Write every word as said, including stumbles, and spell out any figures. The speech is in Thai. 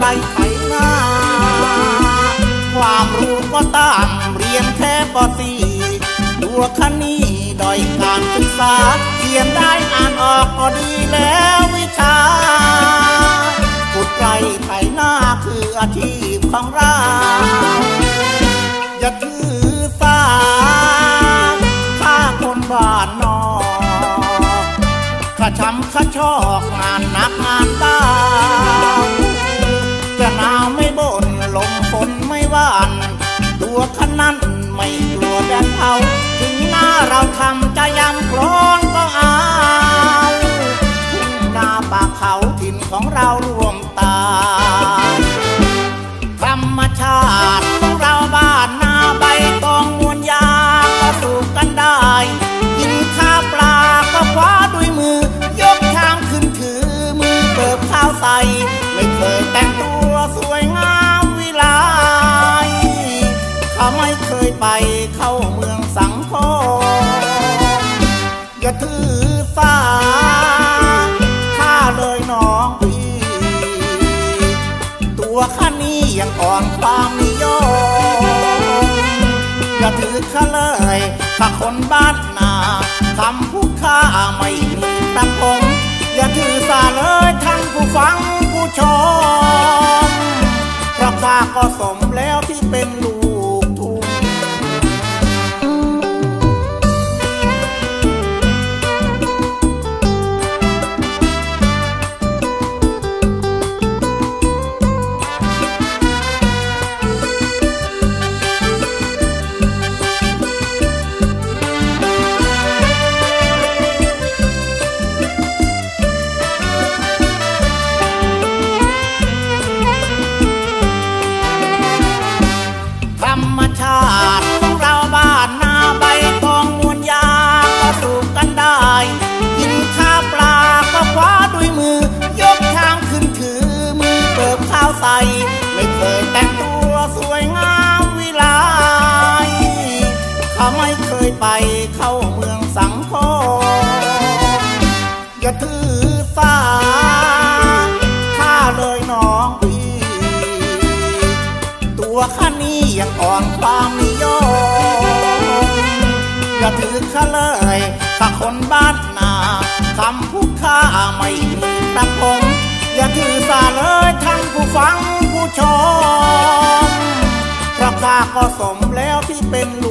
ไถนาความรู้ก็ตามเรียนแค่ป.สี่ ตัวคันนี้ด้อยการศึกษาเขียนได้อ่านออกก็ดีแล้ววิชาขุดไร่ไถนาคืออาชีพของเราอย่าถือสาข้าคนบ้านนอกข้าช้ำข้าชอกงานหนักงานเบาจะหนาวไม่บ่นลมฝนไม่หวั่นตัวขนั้นไม่กลัวแดดเผาถึงหน้าเราทำจะยำกรอนก็เอาทุ่งนาป่าเขาถิ่นของเรารวมตายธรรมชาติของเราบ้านนาใบตองมวลยาก็สูบกันได้กินข้าวปลาก็คว้าด้วยมือยกชามขึ้นถือมือเปิบข้าวใส่ไม่เคยแต่งตัวสวยงามวิไลข้าไม่เคยไปเข้าเมืองสังทองอย่าถือสาข้าเลยน้องพี่ตัวข้านี้ยังอ่อนความนิยมอย่าถือข้าเลยข้าคนบ้านนาคำพูดข้าไม่มีตั้งองอย่าถือสาเลยท่านผู้ฟังผู้ชมเพราะข้าก็สมแล้วที่เป็นลูกทุ่งของเราบ้านนาใบตองมวลยาก็สูบกันได้กินข้าวปลาก็คว้าด้วยมือยกชามขึ้นถือมือเปิบข้าวใส่ไม่เคยแต่งตัวสวยงามวิไลข้าไม่เคยไปเข้าเมืองสังทองอย่าถือสาข้าเลยน้องพี่ตัวข้านี้ยังอ่อนความนิยมอย่าถือข้าเลยข้าคนบ้านนาคำพูดข้าไม่มีตั้งองอย่าถือสาเลยท่านผู้ฟังผู้ชมเพราะข้าก็สมแล้วที่เป็นลู